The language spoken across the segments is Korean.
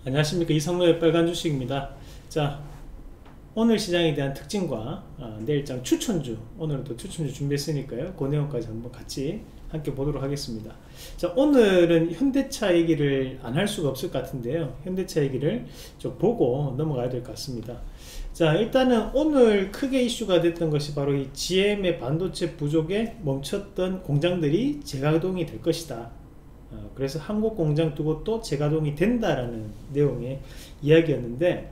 안녕하십니까, 이상로의 빨간 주식입니다. 자, 오늘 시장에 대한 특징과 내일장 추천주, 오늘은 또 추천주 준비했으니까요, 그 내용까지 한번 같이 함께 보도록 하겠습니다. 자, 오늘은 현대차 얘기를 안 할 수가 없을 것 같은데요, 현대차 얘기를 좀 보고 넘어가야 될 것 같습니다. 자, 일단은 오늘 크게 이슈가 됐던 것이 바로 이 GM의 반도체 부족에 멈췄던 공장들이 재가동이 될 것이다. 그래서 한국 공장 두 곳도 재가동이 된다라는 내용의 이야기였는데,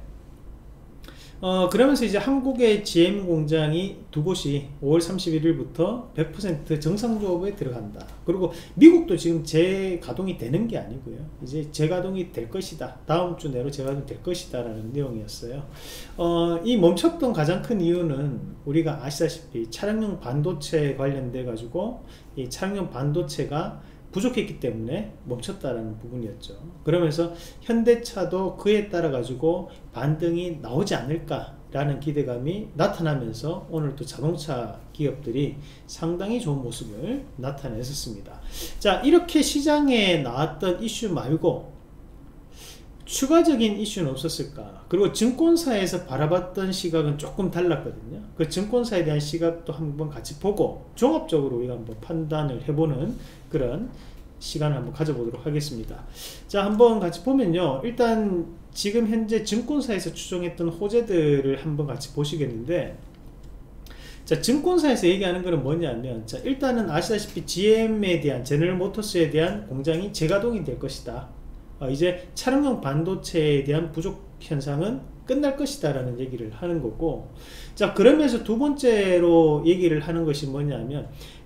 그러면서 이제 한국의 GM 공장이 두 곳이 5월 31일부터 100% 정상조업에 들어간다. 그리고 미국도 지금 재가동이 되는 게 아니고요, 이제 재가동이 될 것이다, 다음 주 내로 재가동이 될 것이다 라는 내용이었어요. 이 멈췄던 가장 큰 이유는 우리가 아시다시피 차량용 반도체 관련돼 가지고 이 차량용 반도체가 부족했기 때문에 멈췄다라는 부분이었죠. 그러면서 현대차도 그에 따라 가지고 반등이 나오지 않을까라는 기대감이 나타나면서 오늘 또 자동차 기업들이 상당히 좋은 모습을 나타냈었습니다. 자, 이렇게 시장에 나왔던 이슈 말고 추가적인 이슈는 없었을까? 그리고 증권사에서 바라봤던 시각은 조금 달랐거든요. 그 증권사에 대한 시각도 한번 같이 보고 종합적으로 우리가 한번 판단을 해보는 그런 시간을 한번 가져보도록 하겠습니다. 자, 한번 같이 보면요, 일단 지금 현재 증권사에서 추정했던 호재들을 한번 같이 보시겠는데, 자, 증권사에서 얘기하는 것은 뭐냐면, 자, 일단은 아시다시피 GM에 대한, 제너럴 모터스에 대한 공장이 재가동이 될 것이다. 이제 차량용 반도체에 대한 부족 현상은 끝날 것이다 라는 얘기를 하는 거고, 자, 그러면서 두 번째로 얘기를 하는 것이 뭐냐면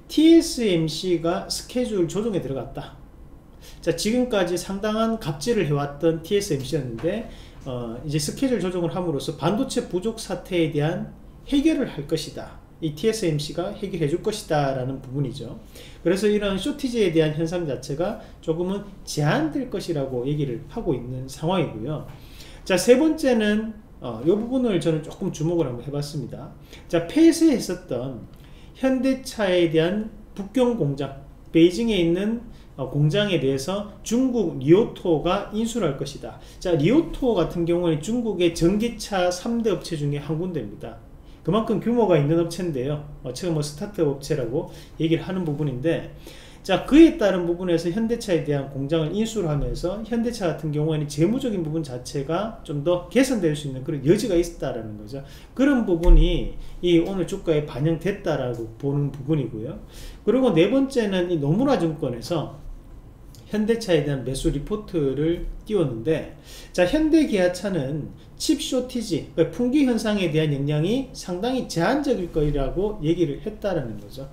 TSMC가 스케줄 조정에 들어갔다. 자, 지금까지 상당한 갑질을 해왔던 TSMC였는데 이제 스케줄 조정을 함으로써 반도체 부족 사태에 대한 해결을 할 것이다, 이 TSMC가 해결해 줄 것이다 라는 부분이죠. 그래서 이런 쇼티지에 대한 현상 자체가 조금은 제한될 것이라고 얘기를 하고 있는 상황이고요. 자, 세 번째는 이 부분을 저는 조금 주목을 한번 해봤습니다. 자, 폐쇄했었던 현대차에 대한 북경 공장, 베이징에 있는 공장에 대해서 중국 리오토가 인수를 할 것이다. 자, 리오토 같은 경우는 중국의 전기차 3대 업체 중에 한 군데입니다. 그만큼 규모가 있는 업체인데요, 지금 스타트업 업체라고 얘기를 하는 부분인데, 자, 그에 따른 부분에서 현대차에 대한 공장을 인수를 하면서 현대차 같은 경우에는 재무적인 부분 자체가 좀 더 개선될 수 있는 그런 여지가 있다라는 거죠. 그런 부분이 이 오늘 주가에 반영됐다라고 보는 부분이고요. 그리고 네 번째는 이 노무라 증권에서 현대차에 대한 매수 리포트를 띄웠는데, 자, 현대기아차는 칩 쇼티지, 그러니까 품귀 현상에 대한 영향이 상당히 제한적일 거라고 얘기를 했다라는 거죠.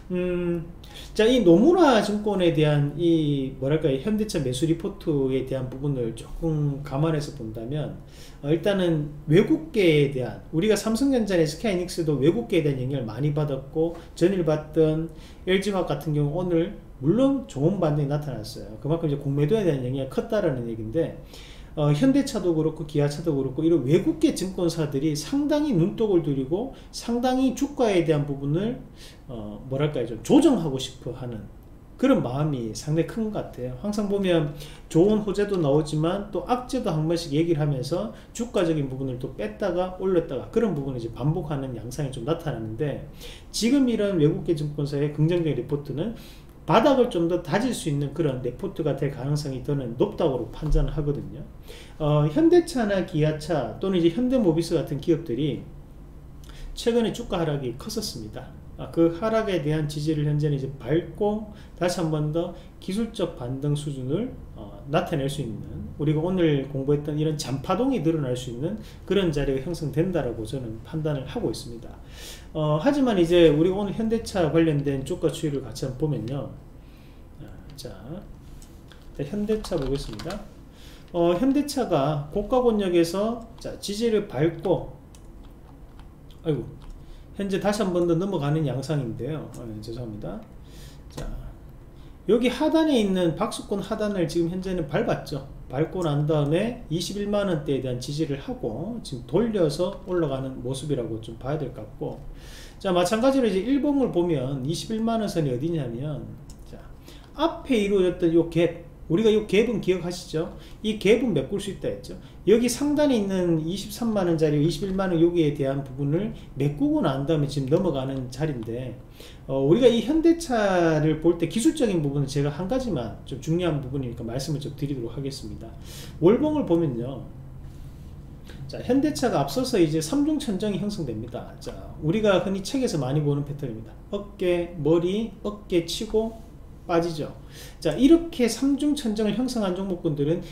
자, 이 노무라 증권에 대한 이 뭐랄까요, 현대차 매수 리포트에 대한 부분을 조금 감안해서 본다면, 일단은 외국계에 대한, 우리가 삼성전자나 SK하이닉스도 외국계에 대한 영향을 많이 받았고, 전일 봤던 LG화학 같은 경우 오늘 물론 좋은 반등이 나타났어요. 그만큼 이제 공매도에 대한 영향이 컸다라는 얘기인데, 현대차도 그렇고 기아차도 그렇고 이런 외국계 증권사들이 상당히 눈독을 들이고 상당히 주가에 대한 부분을 뭐랄까요, 좀 조정하고 싶어 하는 그런 마음이 상당히 큰 것 같아요. 항상 보면 좋은 호재도 나오지만 또 악재도 한 번씩 얘기를 하면서 주가적인 부분을 또 뺐다가 올렸다가 그런 부분을 이제 반복하는 양상이 좀 나타나는데, 지금 이런 외국계 증권사의 긍정적인 리포트는 바닥을 좀 더 다질 수 있는 그런 리포트가 될 가능성이 더는 높다고 판단을 하거든요. 현대차나 기아차 또는 이제 현대모비스 같은 기업들이 최근에 주가 하락이 컸었습니다. 그 하락에 대한 지지를 현재는 이제 밟고 다시 한 번 더 기술적 반등 수준을 나타낼 수 있는, 우리가 오늘 공부했던 이런 잔파동이 늘어날 수 있는 그런 자리가 형성된다라고 저는 판단을 하고 있습니다. 하지만 이제 우리가 오늘 현대차 관련된 주가 추이를 같이 한번 보면요, 자, 현대차 보겠습니다. 현대차가 고가 권역에서 자, 지지를 밟고, 아이고, 현재 다시 한 번 더 넘어가는 양상인데요. 죄송합니다. 자, 여기 하단에 있는 박스권 하단을 지금 현재는 밟았죠. 밟고 난 다음에 21만원대에 대한 지지를 하고 지금 돌려서 올라가는 모습이라고 좀 봐야 될 것 같고, 자, 마찬가지로 이제 일봉을 보면 21만원 선이 어디냐면, 자, 앞에 이루어졌던 요 갭, 우리가 이 갭은 기억하시죠? 이 갭은 메꿀 수 있다 했죠. 여기 상단에 있는 23만원짜리 21만원 여기에 대한 부분을 메꾸고 난 다음에 지금 넘어가는 자리인데, 우리가 이 현대차를 볼 때 기술적인 부분은 제가 한 가지만 좀 중요한 부분이니까 말씀을 좀 드리도록 하겠습니다. 월봉을 보면요, 자, 현대차가 앞서서 이제 3중 천정이 형성됩니다. 자, 우리가 흔히 책에서 많이 보는 패턴입니다. 어깨, 머리, 어깨 치고 빠지죠. 자, 이렇게 3중 천정을 형성한 종목군들은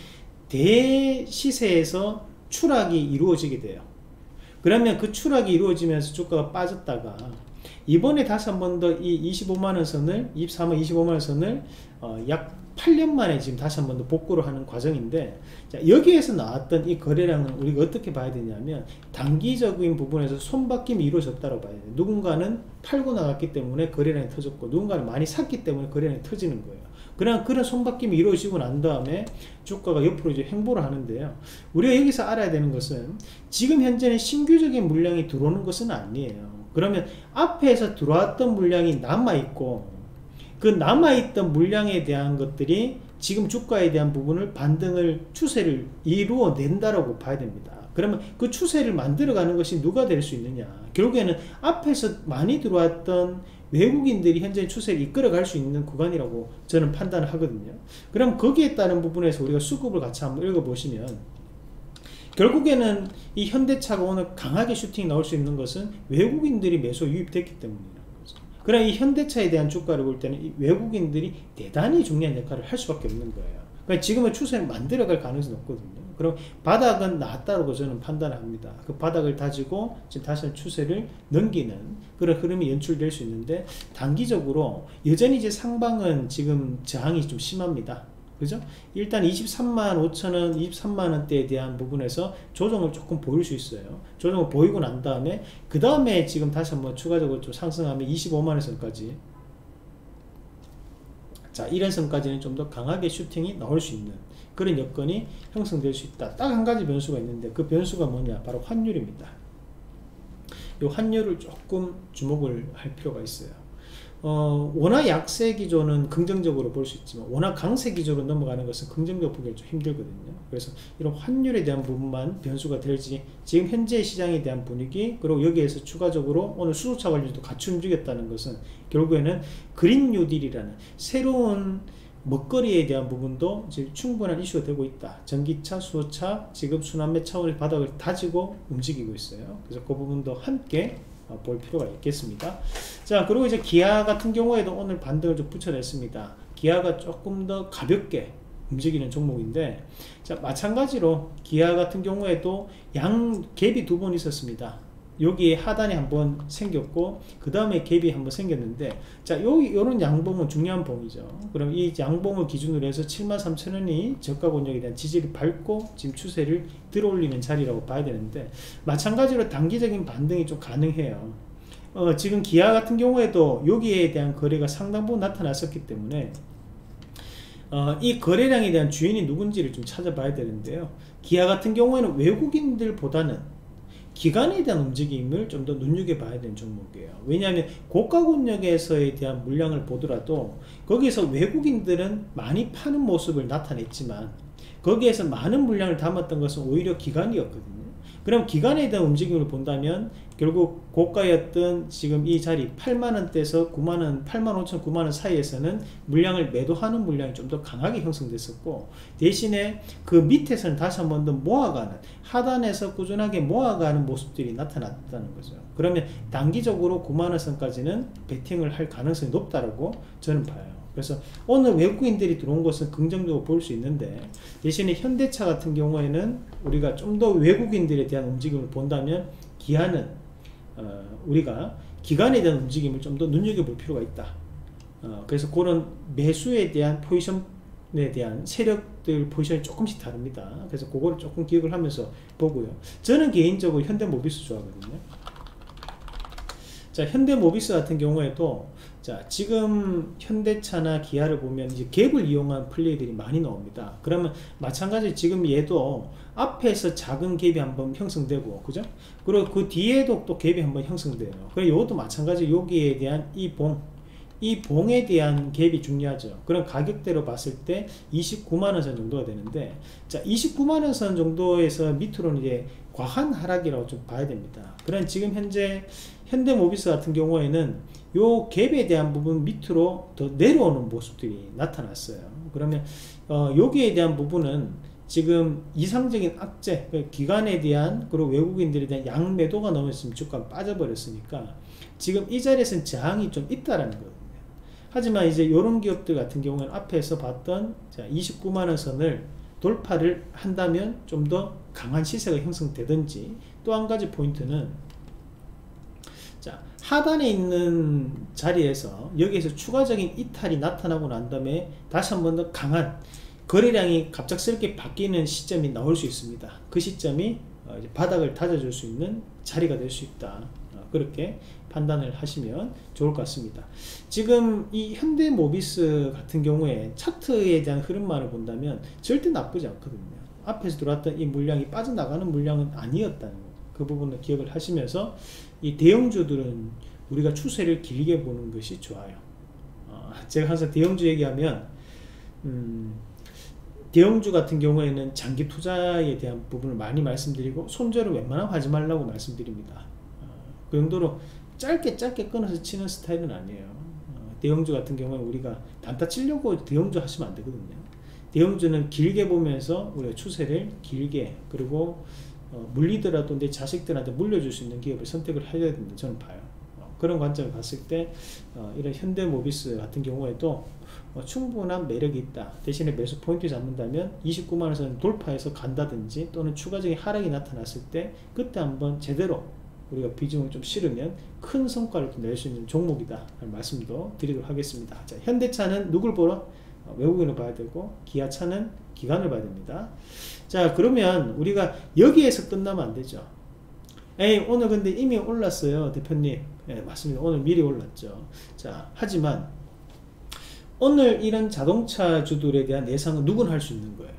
대시세에서 추락이 이루어지게 돼요. 그러면 그 추락이 이루어지면서 주가가 빠졌다가 이번에 다시 한 번 더 이 25만원 선을 23만 25만원 선을 약 8년 만에 지금 다시 한 번 더 복구를 하는 과정인데, 자, 여기에서 나왔던 이 거래량은 우리가 어떻게 봐야 되냐면 단기적인 부분에서 손바뀜이 이루어졌다고 봐야 돼요. 누군가는 팔고 나갔기 때문에 거래량이 터졌고 누군가는 많이 샀기 때문에 거래량이 터지는 거예요. 그런 손바뀜이 이루어지고 난 다음에 주가가 옆으로 이제 횡보를 하는데요. 우리가 여기서 알아야 되는 것은 지금 현재는 신규적인 물량이 들어오는 것은 아니에요. 그러면 앞에서 들어왔던 물량이 남아있고 그 남아있던 물량에 대한 것들이 지금 주가에 대한 부분을 반등을 추세를 이루어낸다라고 봐야 됩니다. 그러면 그 추세를 만들어가는 것이 누가 될 수 있느냐, 결국에는 앞에서 많이 들어왔던 외국인들이 현재 추세를 이끌어갈 수 있는 구간이라고 저는 판단을 하거든요. 그럼 거기에 따른 부분에서 우리가 수급을 같이 한번 읽어보시면 결국에는 이 현대차가 오늘 강하게 슈팅이 나올 수 있는 것은 외국인들이 매수 유입됐기 때문이라는 거죠. 그럼 이 현대차에 대한 주가를 볼 때는 이 외국인들이 대단히 중요한 역할을 할 수밖에 없는 거예요. 그러니까 지금은 추세를 만들어갈 가능성이 높거든요. 그럼 바닥은 나왔다고 저는 판단을 합니다. 그 바닥을 다지고 지금 다시 추세를 넘기는 그런 흐름이 연출될 수 있는데, 단기적으로 여전히 이제 상방은 지금 저항이 좀 심합니다. 그죠? 일단 23만 5천원, 23만원대에 대한 부분에서 조정을 조금 보일 수 있어요. 조정을 보이고 난 다음에 그 다음에 지금 다시 한번 추가적으로 좀 상승하면 25만원 선까지, 자, 이런 선까지는 좀 더 강하게 슈팅이 나올 수 있는 그런 여건이 형성될 수 있다. 딱 한 가지 변수가 있는데 그 변수가 뭐냐, 바로 환율입니다. 이 환율을 조금 주목을 할 필요가 있어요. 워낙 약세 기조는 긍정적으로 볼 수 있지만 워낙 강세 기조로 넘어가는 것은 긍정적으로 보기가 좀 힘들거든요. 그래서 이런 환율에 대한 부분만 변수가 될지, 지금 현재 시장에 대한 분위기, 그리고 여기에서 추가적으로 오늘 수소차 관련주도 같이 움직였다는 것은 결국에는 그린 뉴딜이라는 새로운 먹거리에 대한 부분도 지금 충분한 이슈가 되고 있다. 전기차, 수소차 지금 순환매 차원의 바닥을 다지고 움직이고 있어요. 그래서 그 부분도 함께 볼 필요가 있겠습니다. 자, 그리고 이제 기아 같은 경우에도 오늘 반등을 좀 붙여냈습니다. 기아가 조금 더 가볍게 움직이는 종목인데, 자, 마찬가지로 기아 같은 경우에도 양 갭이 두 번 있었습니다. 여기에 하단이 한번 생겼고 그 다음에 갭이 한번 생겼는데, 자, 요런 양봉은 중요한 봉이죠. 그럼 이 양봉을 기준으로 해서 73,000원이 저가 권역에 대한 지지를 밟고 지금 추세를 들어올리는 자리라고 봐야 되는데, 마찬가지로 단기적인 반등이 좀 가능해요. 지금 기아 같은 경우에도 여기에 대한 거래가 상당 부분 나타났었기 때문에 이 거래량에 대한 주인이 누군지를 좀 찾아봐야 되는데요. 기아 같은 경우에는 외국인들보다는 기관에 대한 움직임을 좀 더 눈여겨봐야 되는 종목이에요. 왜냐하면 고가 권역에서에 대한 물량을 보더라도 거기에서 외국인들은 많이 파는 모습을 나타냈지만 거기에서 많은 물량을 담았던 것은 오히려 기관이었거든요. 그럼 기관에 대한 움직임을 본다면 결국 고가였던 지금 이 자리 8만원대에서 9만원, 8만 5천, 9만원 사이에서는 물량을 매도하는 물량이 좀 더 강하게 형성됐었고, 대신에 그 밑에서는 다시 한 번 더 모아가는, 하단에서 꾸준하게 모아가는 모습들이 나타났다는 거죠. 그러면 단기적으로 9만원 선까지는 베팅을 할 가능성이 높다고 저는 봐요. 그래서 오늘 외국인들이 들어온 것은 긍정적으로 볼 수 있는데, 대신에 현대차 같은 경우에는 우리가 좀 더 외국인들에 대한 움직임을 본다면 기아는 우리가 기관에 대한 움직임을 좀 더 눈여겨볼 필요가 있다. 그래서 그런 매수에 대한 포지션에 대한 세력들 포지션이 조금씩 다릅니다. 그래서 그거를 조금 기억을 하면서 보고요. 저는 개인적으로 현대모비스 좋아하거든요. 자, 현대모비스 같은 경우에도, 자, 지금 현대차나 기아를 보면 이제 갭을 이용한 플레이들이 많이 나옵니다. 그러면 마찬가지로 지금 얘도 앞에서 작은 갭이 한번 형성되고, 그죠? 그리고 그 뒤에도 또 갭이 한번 형성돼요. 그리고 이것도 마찬가지로 여기에 대한 이 봉, 이 봉에 대한 갭이 중요하죠. 그런 가격대로 봤을 때 29만원 선 정도가 되는데, 자, 29만원 선 정도에서 밑으로는 이제 과한 하락이라고 좀 봐야 됩니다. 그런 지금 현재 현대모비스 같은 경우에는 요 갭에 대한 부분 밑으로 더 내려오는 모습들이 나타났어요. 그러면 여기에 대한 부분은 지금 이상적인 악재, 기관에 대한 그리고 외국인들에 대한 양매도가 너무 있으면 주가가 빠져버렸으니까 지금 이 자리에서는 저항이 좀 있다라는 거거든요. 하지만 이제 이런 기업들 같은 경우는 앞에서 봤던 29만원 선을 돌파를 한다면 좀 더 강한 시세가 형성되든지, 또 한 가지 포인트는 자, 하단에 있는 자리에서 여기에서 추가적인 이탈이 나타나고 난 다음에 다시 한 번 더 강한 거래량이 갑작스럽게 바뀌는 시점이 나올 수 있습니다. 그 시점이 이제 바닥을 다져줄 수 있는 자리가 될 수 있다. 그렇게 판단을 하시면 좋을 것 같습니다. 지금 이 현대모비스 같은 경우에 차트에 대한 흐름만을 본다면 절대 나쁘지 않거든요. 앞에서 들어왔던 이 물량이 빠져나가는 물량은 아니었다는 거, 그 부분을 기억을 하시면서 이 대형주들은 우리가 추세를 길게 보는 것이 좋아요. 제가 항상 대형주 얘기하면 대형주 같은 경우에는 장기 투자에 대한 부분을 많이 말씀드리고 손절을 웬만하면 하지 말라고 말씀드립니다. 그 정도로 짧게 끊어서 치는 스타일은 아니에요. 대형주 같은 경우는 우리가 단타 치려고 대형주 하시면 안 되거든요. 대형주는 길게 보면서 우리가 추세를 길게, 그리고 물리더라도 내 자식들한테 물려줄 수 있는 기업을 선택을 해야 된다 저는 봐요. 그런 관점을 봤을 때 이런 현대모비스 같은 경우에도 충분한 매력이 있다. 대신에 매수 포인트 잡는다면 29만원 선 돌파해서 간다든지, 또는 추가적인 하락이 나타났을 때 그때 한번 제대로 우리가 비중을 좀 실으면 큰 성과를 낼 수 있는 종목이다 라는 말씀도 드리도록 하겠습니다. 자, 현대차는 누굴 보러? 외국인을 봐야 되고, 기아차는 기관을 봐야 됩니다. 자, 그러면 우리가 여기에서 끝나면 안 되죠. 에이, 오늘 근데 이미 올랐어요 대표님. 네, 맞습니다. 오늘 미리 올랐죠. 자, 하지만 오늘 이런 자동차주들에 대한 예상은 누구나 할 수 있는 거예요.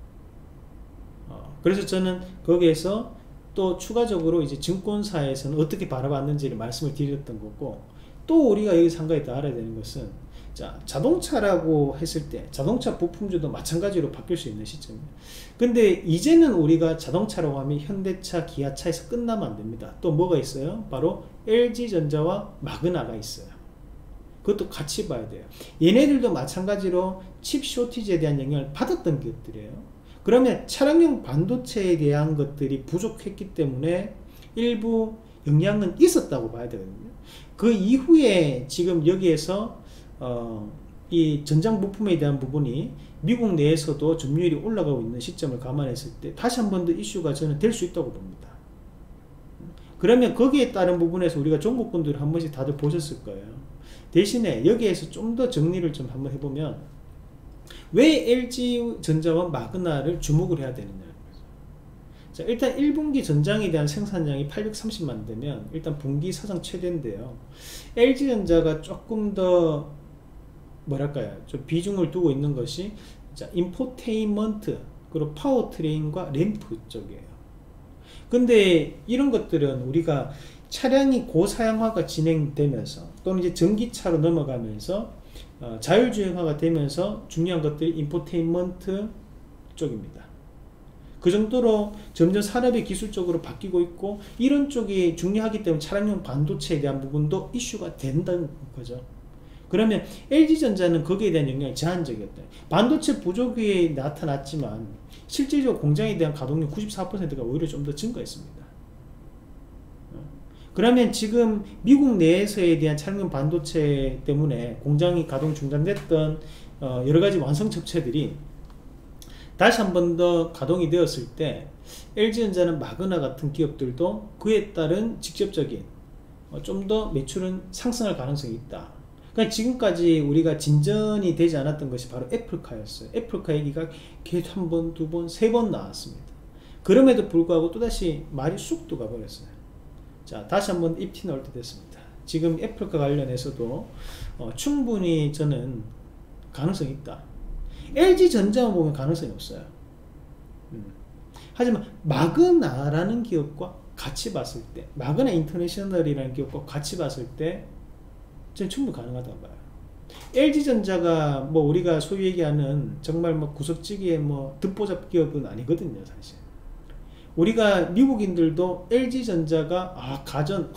그래서 저는 거기에서 또 추가적으로 이제 증권사에서는 어떻게 바라봤는지를 말씀을 드렸던 거고, 또 우리가 여기서 한 가지 더 알아야 되는 것은, 자, 자동차라고 했을 때 자동차 부품주도 마찬가지로 바뀔 수 있는 시점이에요. 근데 이제는 우리가 자동차라고 하면 현대차, 기아차에서 끝나면 안 됩니다. 또 뭐가 있어요? 바로 LG전자와 마그나가 있어요. 그것도 같이 봐야 돼요. 얘네들도 마찬가지로 칩 쇼티지에 대한 영향을 받았던 기업들이에요. 그러면 차량용 반도체에 대한 것들이 부족했기 때문에 일부 영향은 있었다고 봐야 되거든요. 그 이후에 지금 여기에서 이 전장 부품에 대한 부분이 미국 내에서도 점유율이 올라가고 있는 시점을 감안했을 때 다시 한 번 더 이슈가 저는 될 수 있다고 봅니다. 그러면 거기에 따른 부분에서 우리가 종목군들을 한 번씩 다들 보셨을 거예요. 대신에 여기에서 좀 더 정리를 좀 한번 해보면, 왜 LG전자와 마그나를 주목을 해야 되느냐. 자, 일단 1분기 전장에 대한 생산량이 830만 되면 일단 분기 사상 최대인데요. LG전자가 조금 더 뭐랄까요, 좀 비중을 두고 있는 것이, 자, 인포테인먼트, 그리고 파워트레인과 램프 쪽이에요. 근데 이런 것들은 우리가 차량이 고사양화가 진행되면서, 또는 이제 전기차로 넘어가면서 자율주행화가 되면서 중요한 것들이 인포테인먼트 쪽입니다. 그 정도로 점점 산업이 기술적으로 바뀌고 있고, 이런 쪽이 중요하기 때문에 차량용 반도체에 대한 부분도 이슈가 된다는 거죠. 그러면 LG전자는 거기에 대한 영향이 제한적이었다. 반도체 부족이 나타났지만 실질적으로 공장에 대한 가동률 94%가 오히려 좀 더 증가했습니다. 그러면 지금 미국 내에서에 대한 차량용 반도체 때문에 공장이 가동 중단됐던 여러가지 완성 업체들이 다시 한 번 더 가동이 되었을 때 LG전자는 마그나 같은 기업들도 그에 따른 직접적인 좀 더 매출은 상승할 가능성이 있다. 그러니까 지금까지 우리가 진전이 되지 않았던 것이 바로 애플카였어요. 애플카 얘기가 계속 한 번, 두 번, 세 번 나왔습니다. 그럼에도 불구하고 또다시 말이 쑥 들어가버렸어요. 자, 다시 한번 입티 나올 때 됐습니다. 지금 애플과 관련해서도 충분히 저는 가능성이 있다. LG전자만 보면 가능성이 없어요. 하지만 마그나라는 기업과 같이 봤을 때, 마그나 인터내셔널이라는 기업과 같이 봤을 때 저는 충분히 가능하다고 봐요. LG전자가 뭐 우리가 소위 얘기하는 정말 뭐 구석지기의 뭐 듣보잡 기업은 아니거든요, 사실. 우리가 미국인들도 LG전자가 가전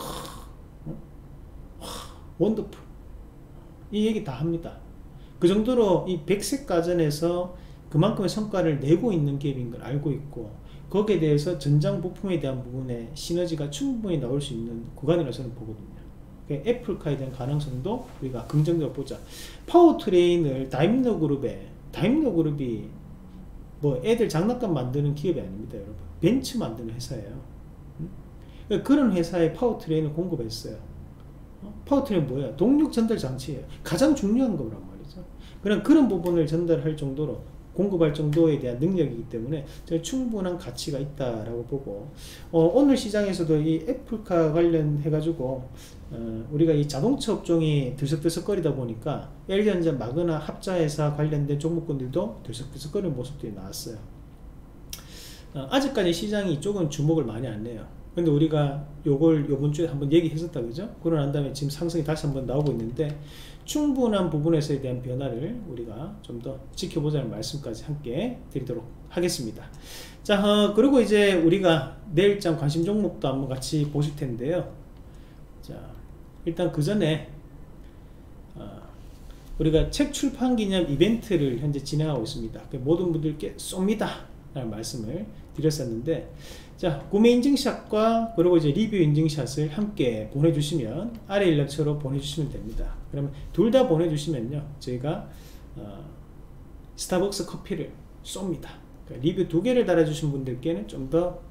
원더풀 이 얘기 다 합니다. 그 정도로 이 백색 가전에서 그만큼의 성과를 내고 있는 기업인 걸 알고 있고, 거기에 대해서 전장 부품에 대한 부분에 시너지가 충분히 나올 수 있는 구간이라고 저는 보거든요. 애플카에 대한 가능성도 우리가 긍정적으로 보자. 파워트레인을 다임러그룹이 뭐 애들 장난감 만드는 기업이 아닙니다, 여러분. 벤츠 만드는 회사예요. 그런 회사에 파워트레인을 공급했어요. 파워트레인 뭐야? 동력 전달 장치예요. 가장 중요한 거란 말이죠. 그런 부분을 전달할 정도로, 공급할 정도에 대한 능력이기 때문에 충분한 가치가 있다라고 보고, 오늘 시장에서도 이 애플카 관련해 가지고 우리가 이 자동차 업종이 들썩들썩거리다 보니까 LG전자, 마그나, 합자회사 관련된 종목군들도 들썩들썩거리는 모습들이 나왔어요. 아직까지 시장이 이쪽은 주목을 많이 안 해요. 근데 우리가 요걸 요번 주에 한번 얘기했었다, 그죠? 그러고 난 다음에 지금 상승이 다시 한번 나오고 있는데, 충분한 부분에서에 대한 변화를 우리가 좀 더 지켜보자는 말씀까지 함께 드리도록 하겠습니다. 자, 그리고 이제 우리가 내일장 관심 종목도 한번 같이 보실 텐데요. 자, 일단 그 전에 우리가 책 출판 기념 이벤트를 현재 진행하고 있습니다. 모든 분들께 쏩니다 라는 말씀을 드렸었는데, 자, 구매 인증샷과 그리고 이제 리뷰 인증샷을 함께 보내주시면 아래 연락처로 보내주시면 됩니다. 그러면 둘 다 보내주시면요, 저희가 스타벅스 커피를 쏩니다. 그러니까 리뷰 2개를 달아주신 분들께는 좀 더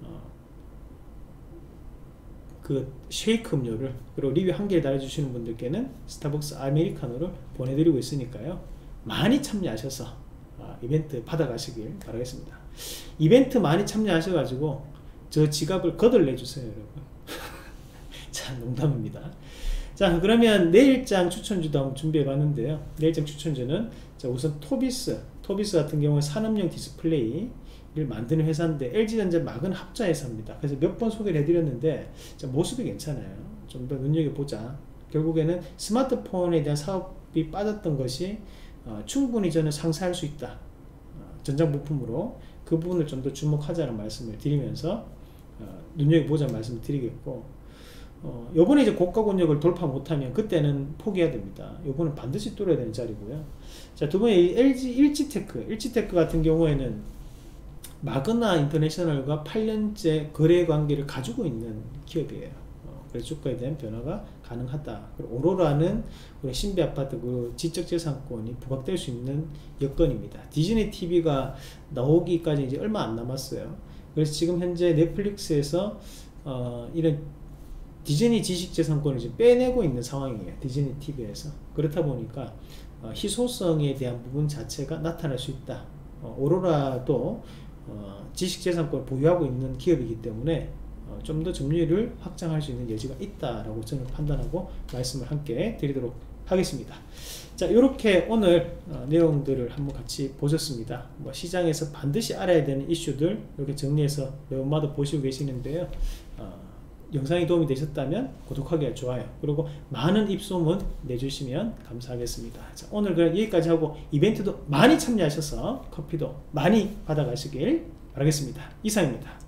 그 쉐이크 음료를, 그리고 리뷰 1개를 달아주시는 분들께는 스타벅스 아메리카노를 보내드리고 있으니까요, 많이 참여하셔서 이벤트 받아가시길 바라겠습니다. 이벤트 많이 참여하셔가지고 저 지갑을 거들내주세요, 여러분. 자, 농담입니다. 자, 그러면 내일장 추천주도 한번 준비해봤는데요. 내일장 추천주는, 자, 우선 토비스 같은 경우는 산업용 디스플레이를 만드는 회사인데 LG전자 마그나 합자 회사입니다. 그래서 몇 번 소개를 해드렸는데, 자, 모습이 괜찮아요. 좀 더 눈여겨보자. 결국에는 스마트폰에 대한 사업이 빠졌던 것이 충분히 저는 상쇄할 수 있다, 전장 부품으로. 그 부분을 좀 더 주목하자는 말씀을 드리면서 눈여겨보자는 말씀을 드리겠고, 요번에 이제 고가 권역을 돌파 못하면 그때는 포기해야 됩니다. 요번은 반드시 뚫어야 되는 자리고요. 자, 두 번째 LG 일지테크 같은 경우에는 마그나 인터내셔널과 8년째 거래 관계를 가지고 있는 기업이에요. 그래서 주가에 대한 변화가 가능하다. 그리고 오로라는 우리 신비 아파트 그 지적재산권이 부각될 수 있는 여건입니다. 디즈니 TV가 나오기까지 이제 얼마 안 남았어요. 그래서 지금 현재 넷플릭스에서 이런 디즈니 지식재산권을 이제 빼내고 있는 상황이에요, 디즈니 TV에서. 그렇다 보니까 희소성에 대한 부분 자체가 나타날 수 있다. 오로라도 지식재산권을 보유하고 있는 기업이기 때문에 좀 더 점유율을 확장할 수 있는 여지가 있다라고 저는 판단하고 말씀을 함께 드리도록 하겠습니다. 자, 이렇게 오늘 내용들을 한번 같이 보셨습니다. 뭐 시장에서 반드시 알아야 되는 이슈들 이렇게 정리해서 매번마다 보시고 계시는데요. 영상이 도움이 되셨다면 구독하기와 좋아요, 그리고 많은 입소문 내주시면 감사하겠습니다. 자, 오늘 그냥 여기까지 하고 이벤트도 많이 참여하셔서 커피도 많이 받아가시길 바라겠습니다. 이상입니다.